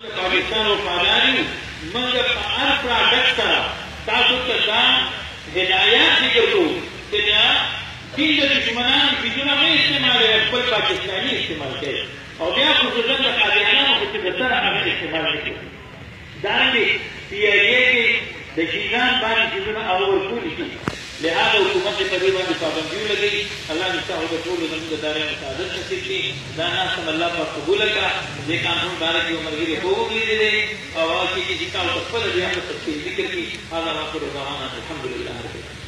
पाकिस्तान वफादारी मंगल हर प्रोडक्ट का ताकत का हिदायत जिक्र को तेरा दिन दुश्मनान बिजुना में इस्तेमाल है पर पाकिस्तानी इस्तेमाल करे और क्या खुसूसन का कादियाना को बेहतर हमें इस्तेमाल नहीं दांडी सीआईए के दशीजान बानी जिजुना और पूरी की लिहाजा हुकूमत के तरीबा की पाबंदियों लगी अल्लाह ने चाहो तो पूरे जमीन दारे में सादत नसीब की दाना सम अल्लाह पर कबूल का ये कानून बारे की उम्र की को भी दे और की जिका तफल दिया तफसील जिक्र की आला वाकुर रवाना अल्हम्दुलिल्लाह।